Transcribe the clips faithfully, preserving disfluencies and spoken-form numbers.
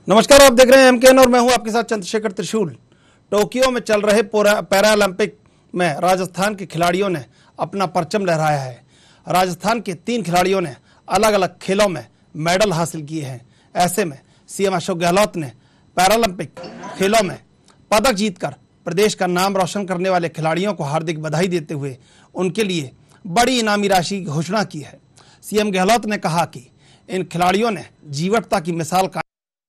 नमस्कार, आप देख रहे हैं एमकेएन और मैं हूं आपके साथ चंद्रशेखर त्रिशूल। टोक्यो में चल रहे पैरालंपिक में राजस्थान के खिलाड़ियों ने अपना परचम लहराया है। राजस्थान के तीन खिलाड़ियों ने अलग अलग खेलों में मेडल हासिल किए हैं। ऐसे में सीएम अशोक गहलोत ने पैरालंपिक खेलों में पदक जीतकर प्रदेश का नाम रोशन करने वाले खिलाड़ियों को हार्दिक बधाई देते हुए उनके लिए बड़ी इनामी राशि की घोषणा की है। सीएम गहलोत ने कहा कि इन खिलाड़ियों ने जीवटता की मिसाल का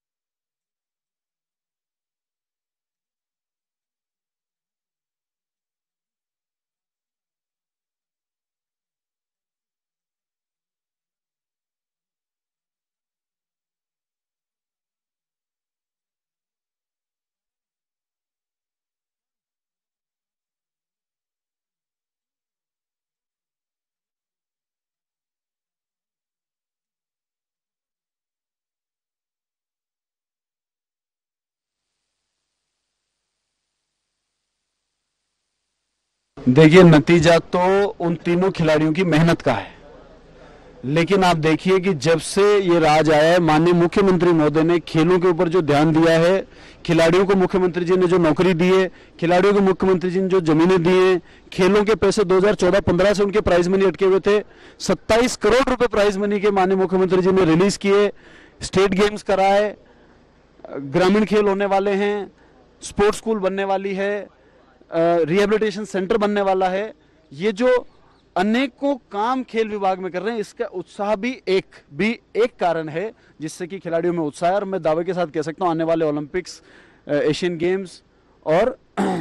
देखिए, नतीजा तो उन तीनों खिलाड़ियों की मेहनत का है, लेकिन आप देखिए कि जब से ये राज आया है, माननीय मुख्यमंत्री महोदय ने खेलों के ऊपर जो ध्यान दिया है, खिलाड़ियों को मुख्यमंत्री जी ने जो नौकरी दी है, खिलाड़ियों को मुख्यमंत्री जी ने जो जमीनें दी हैं, खेलों के पैसे दो हज़ार चौदह पंद्रह से उनके प्राइज मनी अटके हुए थे, सत्ताईस करोड़ रुपए प्राइज मनी के माननीय मुख्यमंत्री जी ने रिलीज किए। स्टेट गेम्स कराए, ग्रामीण खेल होने वाले हैं, स्पोर्ट्स स्कूल बनने वाली है, रिहेबिलिटेशन सेंटर बनने वाला है। ये जो अनेकों काम खेल विभाग में कर रहे हैं, इसका उत्साह भी एक भी एक कारण है जिससे कि खिलाड़ियों में उत्साह है। और मैं दावे के साथ कह सकता हूं, आने वाले ओलंपिक्स, एशियन गेम्स और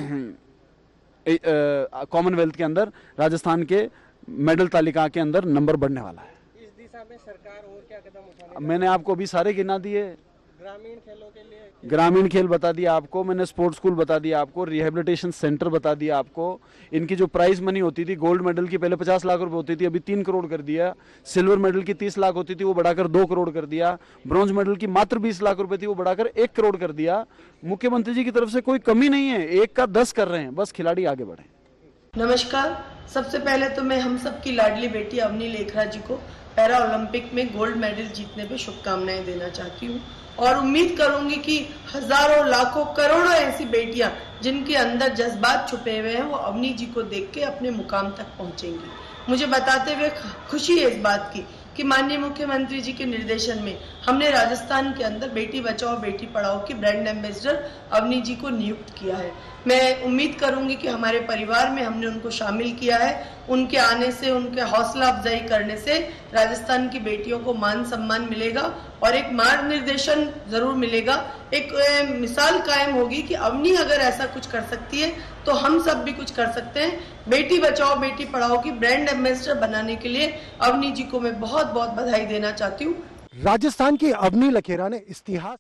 कॉमनवेल्थ के अंदर राजस्थान के मेडल तालिका के अंदर नंबर बढ़ने वाला है। इस दिशा में सरकार और क्या कदम उठाने? मैंने आपको अभी सारे गिना दिए। ग्रामीण खेलों के लिए ग्रामीण खेल बता दिया आपको, मैंने स्पोर्ट्स स्कूल बता दिया आपको, रिहेबिलिटेशन सेंटर बता दिया आपको। इनकी जो प्राइज मनी होती थी, गोल्ड मेडल की पहले पचास लाख रुपए होती थी, अभी तीन करोड़ कर दिया। सिल्वर मेडल की तीस लाख होती थी, वो बढ़ाकर दो करोड़ कर दिया। ब्रॉन्ज मेडल की मात्र बीस लाख रुपए थी, वो बढ़ाकर एक करोड़ कर दिया। मुख्यमंत्री जी की तरफ से कोई कमी नहीं है, एक का दस कर रहे हैं, बस खिलाड़ी आगे बढ़े। नमस्कार, सबसे पहले तो मैं हम सब की लाडली बेटी अवनी लेखरा जी को पैरा ओलंपिक में गोल्ड मेडल जीतने पे शुभकामनाएं देना चाहती हूँ और उम्मीद करूंगी कि हजारों लाखों करोड़ों ऐसी बेटियां जिनके अंदर जज्बात छुपे हुए हैं, वो अवनी जी को देख के अपने मुकाम तक पहुंचेंगी। मुझे बताते हुए खुशी है इस बात की कि माननीय मुख्यमंत्री जी के निर्देशन में हमने राजस्थान के अंदर बेटी बचाओ बेटी पढ़ाओ की ब्रांड एम्बेसडर अवनी जी को नियुक्त किया है। मैं उम्मीद करूंगी कि हमारे परिवार में हमने उनको शामिल किया है। उनके आने से, उनके हौसला अफजाई करने से राजस्थान की बेटियों को मान सम्मान मिलेगा और एक मार्ग निर्देशन जरूर मिलेगा। एक मिसाल कायम होगी कि अवनी अगर ऐसा कुछ कर सकती है तो हम सब भी कुछ कर सकते हैं। बेटी बचाओ बेटी पढ़ाओ की ब्रांड एम्बेसडर बनाने के लिए अवनी जी को मैं बहुत बहुत बधाई देना चाहती हूँ। राजस्थान की अवनी लखेरा ने इतिहास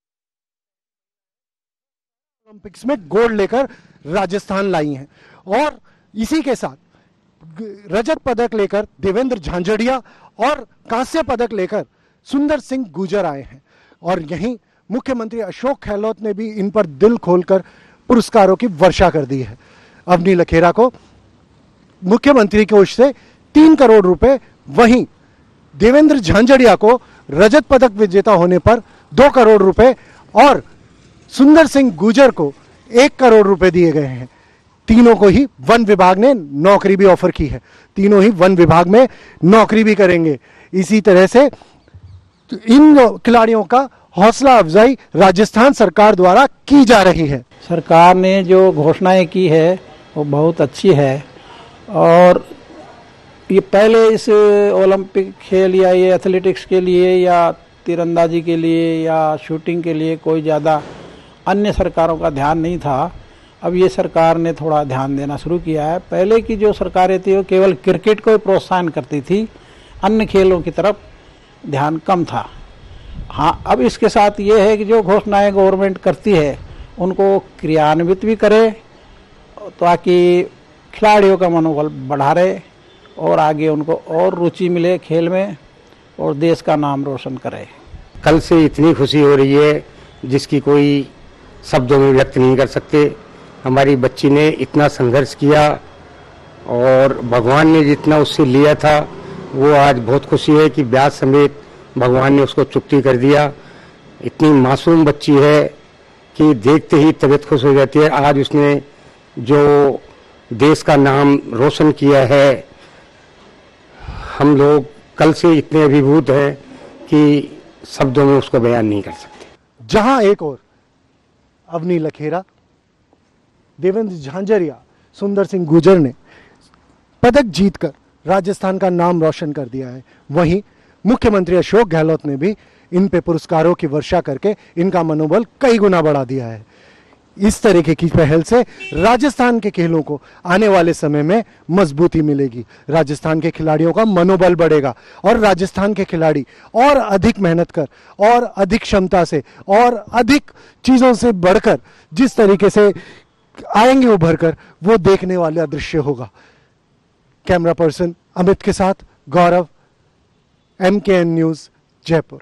ओलंपिक्स में गोल्ड लेकर राजस्थान लाई हैं और इसी के साथ रजत पदक लेकर देवेंद्र झांझड़िया और कांस्य पदक लेकर सुंदर सिंह गुर्जर आए हैं। और यहीं मुख्यमंत्री अशोक गहलोत ने भी इन पर दिल खोलकर पुरस्कारों की वर्षा कर दी है। अवनी लखेरा को मुख्यमंत्री कोष से तीन करोड़ रुपए, वहीं देवेंद्र झांझड़िया को रजत पदक विजेता होने पर दो करोड़ रुपए और सुंदर सिंह गुर्जर को एक करोड़ रुपए दिए गए हैं। तीनों को ही वन विभाग ने नौकरी भी ऑफर की है, तीनों ही वन विभाग में नौकरी भी करेंगे। इसी तरह से इन खिलाड़ियों का हौसला अफजाई राजस्थान सरकार द्वारा की जा रही है। सरकार ने जो घोषणाएं की है वो बहुत अच्छी है और ये पहले इस ओलंपिक खेल या ये एथलेटिक्स के लिए या तीरंदाजी के लिए या शूटिंग के लिए कोई ज़्यादा अन्य सरकारों का ध्यान नहीं था। अब ये सरकार ने थोड़ा ध्यान देना शुरू किया है। पहले की जो सरकारें थी वो केवल क्रिकेट को प्रोत्साहन करती थी, अन्य खेलों की तरफ ध्यान कम था। हाँ, अब इसके साथ ये है कि जो घोषणाएं गवर्नमेंट करती है उनको क्रियान्वित भी करे ताकि खिलाड़ियों का मनोबल बढ़ा रहे और आगे उनको और रुचि मिले खेल में और देश का नाम रोशन करे। कल से इतनी खुशी हो रही है जिसकी कोई शब्दों में व्यक्त नहीं कर सकते। हमारी बच्ची ने इतना संघर्ष किया और भगवान ने जितना उससे लिया था वो आज बहुत खुशी है कि ब्याज समेत भगवान ने उसको चुकती कर दिया। इतनी मासूम बच्ची है कि देखते ही तबीयत खुश हो जाती है। आज उसने जो देश का नाम रोशन किया है, हम लोग कल से इतने अभिभूत हैं कि शब्दों में उसको बयान नहीं कर सकते। जहां एक और अवनी लखेरा, देवेंद्र झांझरिया, सुंदर सिंह गुर्जर ने पदक जीतकर राजस्थान का नाम रोशन कर दिया है, वहीं मुख्यमंत्री अशोक गहलोत ने भी इन पे पुरस्कारों की वर्षा करके इनका मनोबल कई गुना बढ़ा दिया है। इस तरीके की पहल से राजस्थान के खेलों को आने वाले समय में मजबूती मिलेगी, राजस्थान के खिलाड़ियों का मनोबल बढ़ेगा और राजस्थान के खिलाड़ी और अधिक मेहनत कर और अधिक क्षमता से और अधिक चीज़ों से बढ़कर जिस तरीके से आएंगे उभर कर, वो देखने वाला दृश्य होगा। कैमरा पर्सन अमित के साथ Gaurav, M K N news, Jaipur.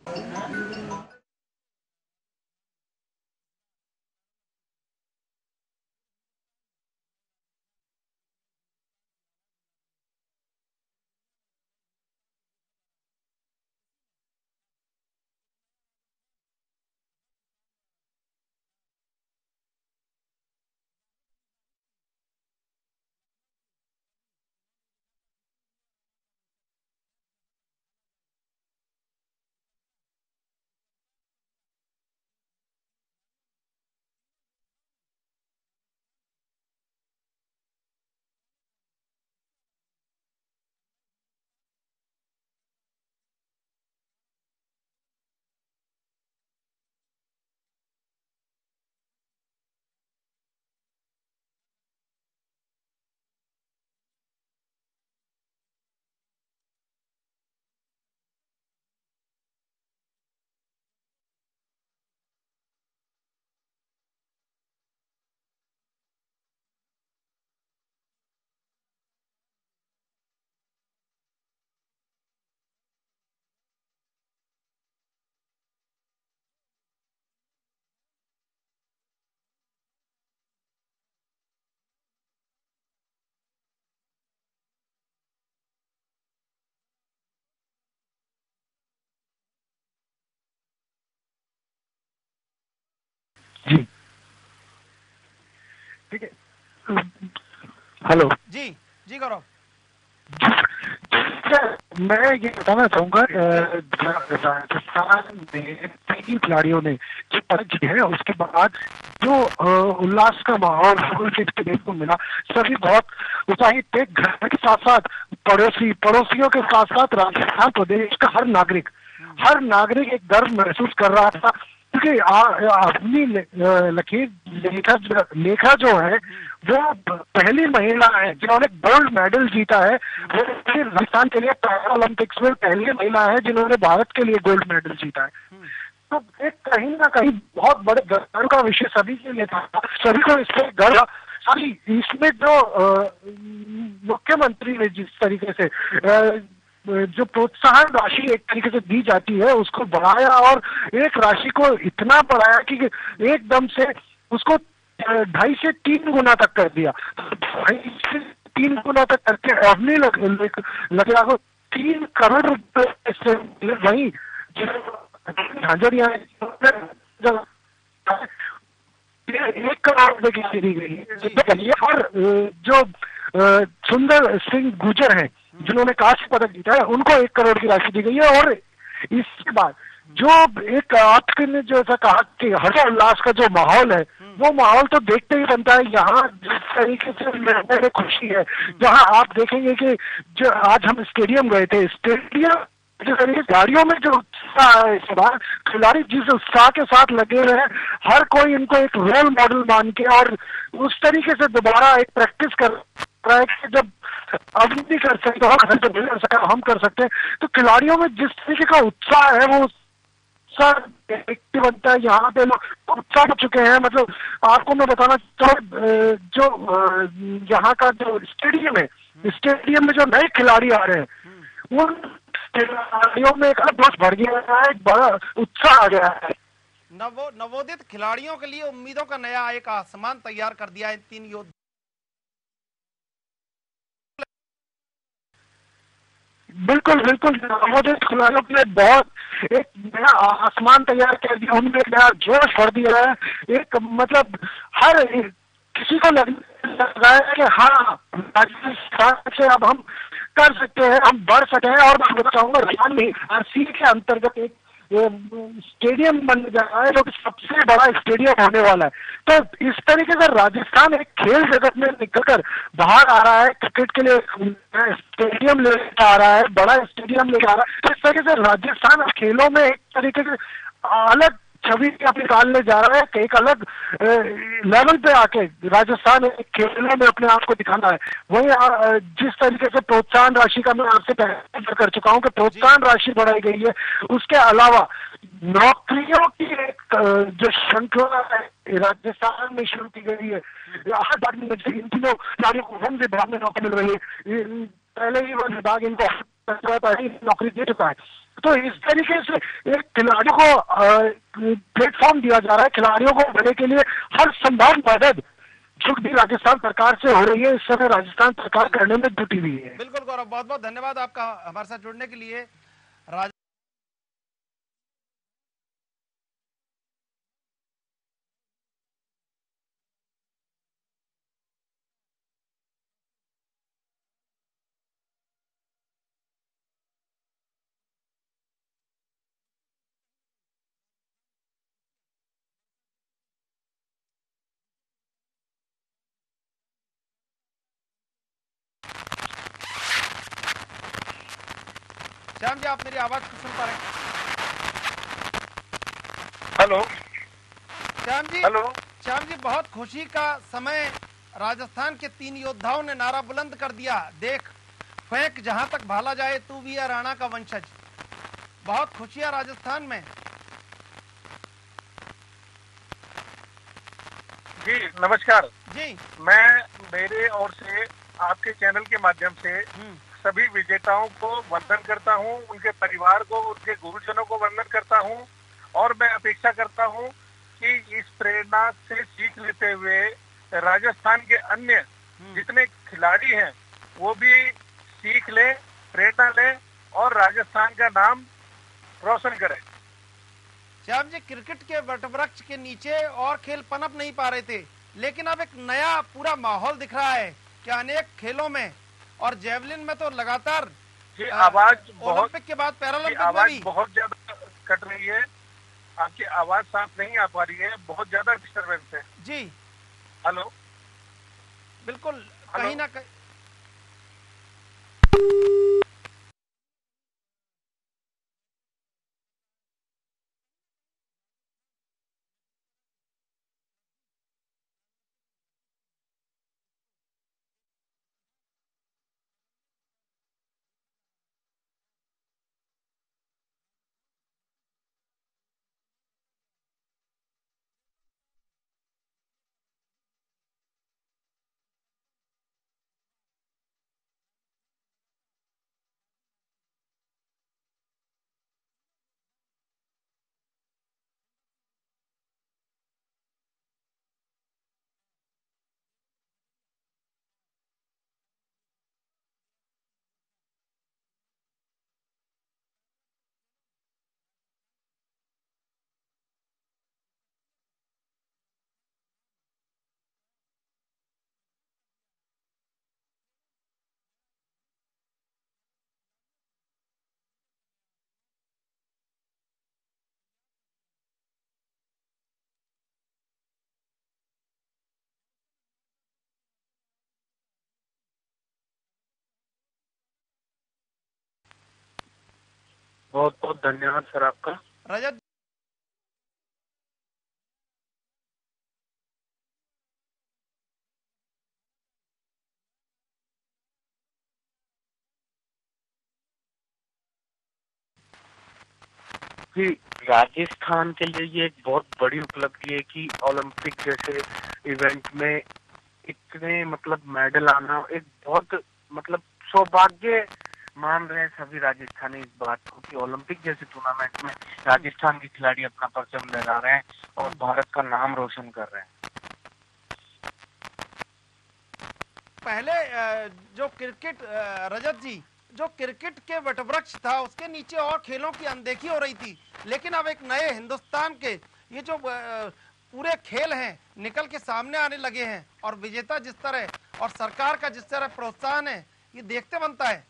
जी ठीक है। हेलो जी जी गौरव, मैं ये बताना चाहूंगा, राजस्थान में तीन खिलाड़ियों ने जो पदक जीते हैं उसके बाद जो उल्लास का माहौल देखने को मिला, सभी बहुत उत्साहित थे। घर के साथ साथ पड़ोसी पड़ोसियों के साथ साथ राजस्थान प्रदेश का हर नागरिक हर नागरिक एक गर्व महसूस कर रहा था, क्योंकि अपनी लकीर लेखा लेखा जो है वो पहली महिला है जिन्होंने गोल्ड मेडल जीता है। वो राजस्थान के लिए पैरा ओलंपिक्स में पहली महिला है जिन्होंने भारत के लिए गोल्ड मेडल जीता है। तो एक कहीं ना कहीं बहुत बड़े गर्व का विषय सभी के लिए था, सभी को इस पर गर्व। अभी इसमें जो मुख्यमंत्री ने जिस तरीके से आ, जो प्रोत्साहन राशि एक तरीके से दी जाती है उसको बढ़ाया और एक राशि को इतना बढ़ाया कि एकदम से उसको ढाई से तीन गुना तक कर दिया। ढाई से तीन गुना तक करके अवनी लखेरा को तीन करोड़ रुपए से वही झांझरिया एक करोड़ रुपए की राशि दी गई। और जो सुंदर सिंह गुर्जर हैं जिन्होंने कांस्य पदक जीता है उनको एक करोड़ की राशि दी गई है। और इसके बाद जो एक आपने जो ऐसा कहा कि हर्षोल्लास का जो माहौल है वो माहौल तो देखते ही बनता है। यहाँ जिस तरीके से मेरे खुशी है, जहाँ आप देखेंगे कि जो आज हम स्टेडियम गए थे, स्टेडियम जिस तरीके गाड़ियों में जो उत्साह है इस बार, खिलाड़ी जिस उत्साह के साथ लगे हुए हैं, हर कोई इनको एक रोल मॉडल मान के और उस तरीके से दोबारा एक प्रैक्टिस कर रहा है कि जब अब नहीं कर सकते तो हम कर सकते हम कर सकते हैं। तो खिलाड़ियों में जिस तरीके का उत्साह है वो उत्साह बनता है। यहाँ पे लोग उत्साह हो चुके हैं। मतलब आपको मैं बताना चाहूँ, जो यहाँ का जो स्टेडियम है, स्टेडियम में जो नए खिलाड़ी आ रहे हैं उन खिलाड़ियों में एक जोश भर गया है, एक बड़ा उत्साह आ गया है। नवो नवोदित खिलाड़ियों के लिए उम्मीदों का नया एक आसमान तैयार कर दिया है तीन योद्धा। बिल्कुल बिल्कुल नवोदित खिलाड़ियों के लिए बहुत एक नया आसमान तैयार कर दिया, उनमें एक नया जोश भर दिया है। एक मतलब हर किसी को लगने लगा है कि हाँ राजस्थान से अब हम कर सकते हैं, हम बढ़ सकते हैं। और मैं बताऊंगा राजस्थान में आरसीए के अंतर्गत एक स्टेडियम बनने जा रहा है जो कि सबसे बड़ा स्टेडियम होने वाला है। तो इस तरीके से राजस्थान एक खेल जगत में निकलकर बाहर आ रहा है, क्रिकेट के लिए स्टेडियम लेकर आ रहा है, बड़ा स्टेडियम लेकर आ रहा है। तो इस तरीके से राजस्थान खेलों में एक तरीके से अलग छवि अपनी निकालने जा रहा है, एक अलग लेवल पे आके राजस्थान खेलों में अपने आप को दिखाना है। वहीं जिस तरीके से प्रोत्साहन राशि का मैं आपसे पहले कर चुका हूं कि प्रोत्साहन राशि बढ़ाई गई है, उसके अलावा नौकरियों की एक जो श्रृंखला है राजस्थान में शुरू की गई है। हर बार में इन तीनों खिलाड़ियों को वन विभाग में नौकरी मिल रही है, पहले ही वन विभाग इनको नौकरी दे चुका है। तो इस तरीके से एक खिलाड़ियों को प्लेटफॉर्म दिया जा रहा है, खिलाड़ियों को बढ़ने के लिए हर संभव मदद जो भी राजस्थान सरकार से हो रही है, इस समय राजस्थान सरकार करने में जुटी हुई है। बिल्कुल गौरव, बहुत बहुत धन्यवाद आपका हमारे साथ जुड़ने के लिए। राज... श्याम जी, आप मेरी आवाज को सुन पा रहे हैं? हेलो श्याम जी, हेलो श्याम जी, बहुत खुशी का समय। राजस्थान के तीन योद्धाओं ने नारा बुलंद कर दिया, देख फेंक जहां तक भाला जाए, तू भी है राणा का वंशज। बहुत खुशियां राजस्थान में। जी नमस्कार जी, मैं मेरे ओर से आपके चैनल के माध्यम से सभी विजेताओं को वंदन करता हूं, उनके परिवार को, उनके गुरुजनों को वंदन करता हूं। और मैं अपेक्षा करता हूं कि इस प्रेरणा से सीख लेते हुए राजस्थान के अन्य जितने खिलाड़ी हैं वो भी सीख ले, प्रेरणा ले और राजस्थान का नाम रोशन करें। श्याम जी, क्रिकेट के वटवृक्ष के नीचे और खेल पनप नहीं पा रहे थे, लेकिन अब एक नया पूरा माहौल दिख रहा है कि अनेक खेलों में, और जेवलिन में तो लगातार जी आवाज बहुत, ओलंपिक के बाद पैरालंपिक में आवाज भी बहुत ज्यादा कट रही है, आपकी आवाज साफ नहीं आ पा रही है, बहुत ज्यादा डिस्टरबेंस है। जी हेलो, बिल्कुल, कहीं ना कहीं बहुत बहुत धन्यवाद सर आपका। रजत जी, राजस्थान के लिए ये एक बहुत बड़ी उपलब्धि है कि ओलंपिक जैसे इवेंट में इतने मतलब मेडल आना एक बहुत मतलब सौभाग्य मान रहे हैं सभी राजस्थानी इस बात को कि ओलंपिक जैसे टूर्नामेंट में राजस्थान के खिलाड़ी अपना परचम लहरा रहे हैं और भारत का नाम रोशन कर रहे हैं। पहले जो क्रिकेट, रजत जी, जो क्रिकेट के वटवृक्ष था उसके नीचे और खेलों की अनदेखी हो रही थी, लेकिन अब एक नए हिंदुस्तान के ये जो पूरे खेल हैं निकल के सामने आने लगे हैं और विजेता जिस तरह और सरकार का जिस तरह प्रोत्साहन है ये देखते बनता है।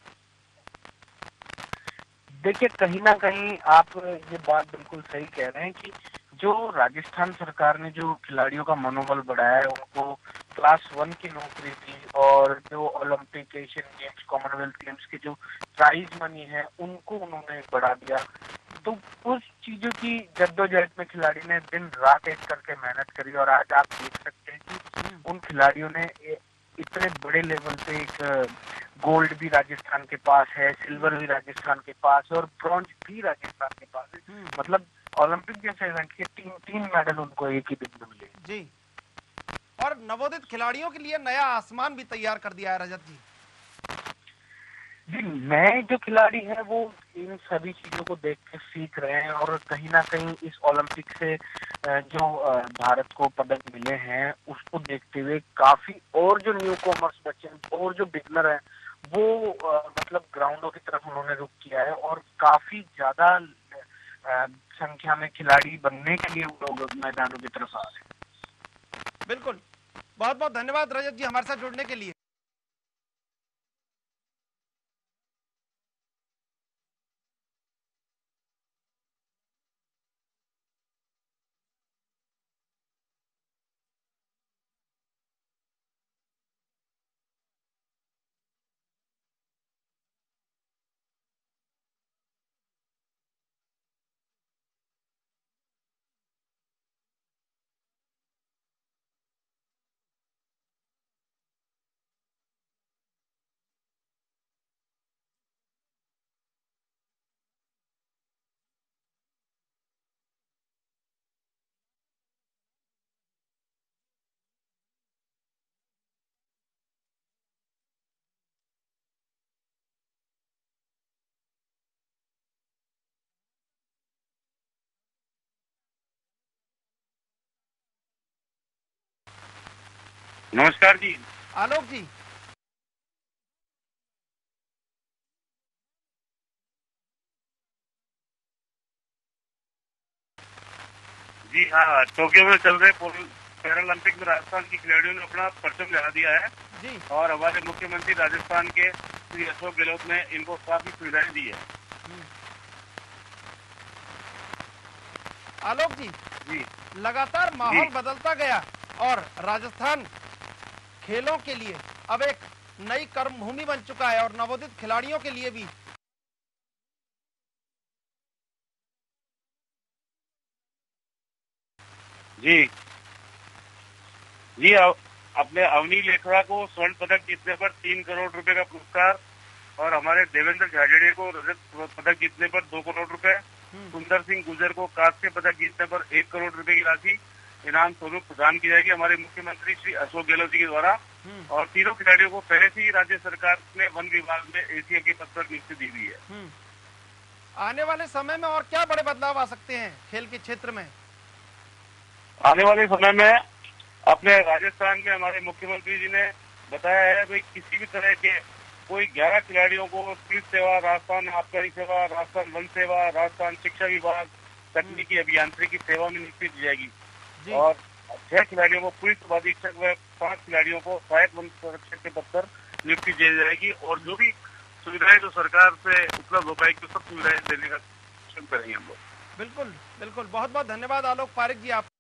देखिए, कहीं ना कहीं आप ये बात बिल्कुल सही कह रहे हैं कि जो राजस्थान सरकार ने जो खिलाड़ियों का मनोबल बढ़ाया है, उनको क्लास वन की नौकरी दी और जो Olympic, Asian games, Commonwealth games के जो प्राइज मनी है उनको उन्होंने बढ़ा दिया। तो उस चीजों की जद्दोजहद में खिलाड़ी ने दिन रात एक करके मेहनत करी और आज आप देख सकते हैं कि उन खिलाड़ियों ने इतने बड़े लेवल पे एक गोल्ड भी राजस्थान के पास है, सिल्वर भी राजस्थान के पास है और ब्रॉन्ज भी राजस्थान के पास है। मतलब ओलंपिक जैसे इवेंट के तीन तीन मेडल उनको एक ही दिन में मिले जी। और नवोदित खिलाड़ियों के लिए नया आसमान भी तैयार कर दिया है रजत जी। जी, नए जो खिलाड़ी हैं वो इन सभी चीजों को देख के सीख रहे हैं और कहीं ना कहीं इस ओलंपिक से जो भारत को पदक मिले हैं उसको देखते हुए काफी और जो न्यू कॉमर्स बच्चे हैं और जो बिगनर हैं वो मतलब ग्राउंडों की तरफ उन्होंने रुख किया है और काफी ज्यादा संख्या में खिलाड़ी बनने के लिए वो लोग मैदानों की तरफ आ रहे हैं। बिल्कुल, बहुत बहुत धन्यवाद रजत जी हमारे साथ जुड़ने के लिए। नमस्कार जी। आलोक जी। जी हाँ, टोक्यो में चल रहे पैरालंपिक में राजस्थान की खिलाड़ियों ने अपना परचम लगा दिया है जी। और हमारे मुख्यमंत्री राजस्थान के श्री अशोक गहलोत ने इनको काफी सुविधाएं दी है। आलोक जी, जी लगातार माहौल बदलता गया और राजस्थान खेलों के लिए अब एक नई कर्मभूमि बन चुका है और नवोदित खिलाड़ियों के लिए भी जी जी अपने अवनी लेखरा को स्वर्ण पदक जीतने पर तीन करोड़ रुपए का पुरस्कार और हमारे देवेंद्र झाझड़िया को रजत पदक जीतने पर दो करोड़ रुपए, सुंदर सिंह गुर्जर को कांस्य पदक जीतने पर एक करोड़ रुपए की राशि इनाम स्वरूप प्रदान की जाएगी हमारे मुख्यमंत्री श्री अशोक गहलोत जी के द्वारा। और तीनों खिलाड़ियों को पहले से ही राज्य सरकार ने वन विभाग में एशिया के पद पर नियुक्ति दी हुई है। आने वाले समय में और क्या बड़े बदलाव आ सकते हैं खेल के क्षेत्र में? आने वाले समय में अपने राजस्थान में हमारे मुख्यमंत्री जी ने बताया है भाई किसी भी तरह के कोई ग्यारह खिलाड़ियों को पुलिस सेवा, राजस्थान आबकारी सेवा, राजस्थान वन सेवा, राजस्थान शिक्षा विभाग, तकनीकी अभियांत्रिकी सेवा में नियुक्ति दी जाएगी और छह खिलाड़ियों को पुलिस उपाधीक्षक व पांच खिलाड़ियों को सहायक वन संरक्षक के पद पर नियुक्ति दी जाएगी और जो भी सुविधाएं जो सरकार से उपलब्ध हो पाएगी सब सुविधाएं देने का शुरू करेंगे हम लोग। बिल्कुल बिल्कुल, बहुत बहुत धन्यवाद आलोक पारिक जी आप